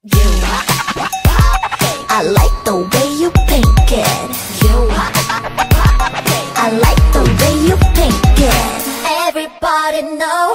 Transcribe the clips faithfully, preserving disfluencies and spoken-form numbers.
I like the way you pink it. I like the way you pink it. Everybody know.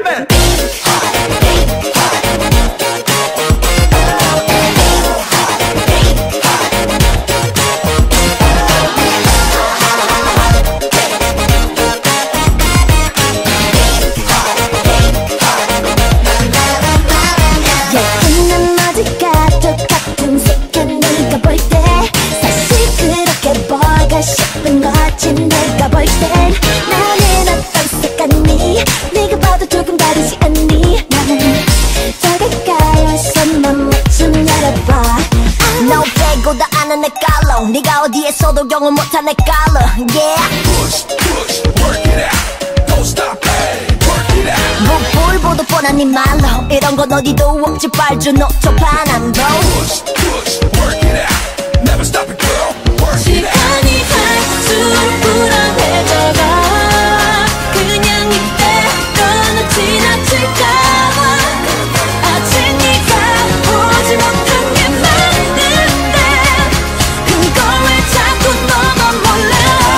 싶은 거지 내가 볼 땐 나는 어떤 색깔이니 네가 봐도 조금 다르지 않니 나는 더 가까이 와서 맘 좀 열어봐 너 빼고 다 아는 내 깔로 네가 어디에서도 경험 못한 내 깔로 yeah Push, push, work it out Don't stop, hey, work it out 무불보도 뻔한 네 말로 이런 건 어디도 없지 빨주 노초 반환도 Push, push, work it out Never stop it girl, work it out 시간이 갈수록 불안해져가 그냥 이대로 지나칠까봐 아직 네가 오지 못한 게 많은데 그걸 왜 자꾸 너만 몰라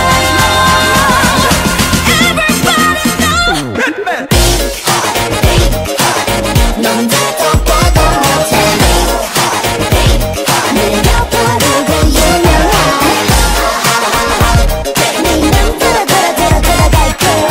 Everybody know 넌 나도 보도 못해 내가 바르고 유명해 네맘 따라 따라 따라 따라갈게요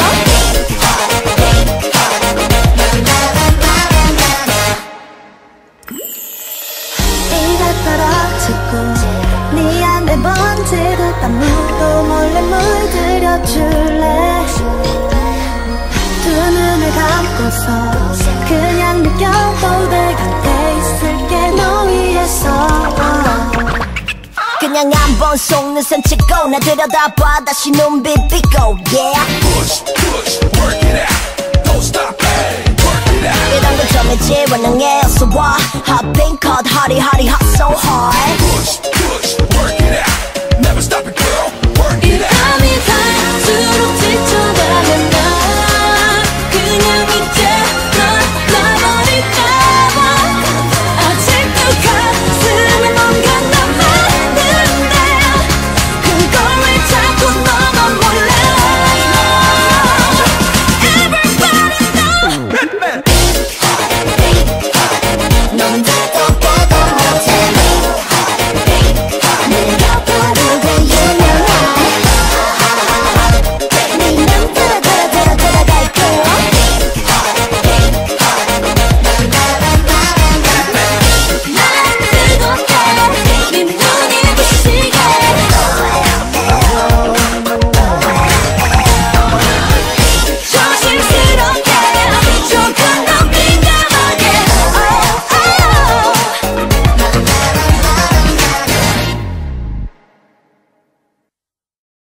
비가 떨어지고 네 안에 번지듯 아무도 몰래 물들여줄래 두 눈을 감고서 그냥 느껴도 내 곁에 있을게 너 위해서 그냥 한번 속눈썹 찍고 나 들여다봐 다시 눈빛 비고 yeah Push, push, work it out Don't stop, hey, work it out 이런 건 점이지 원형에 어서 와 Hot pink hot hotty hotty hot so hard Push, push, work it out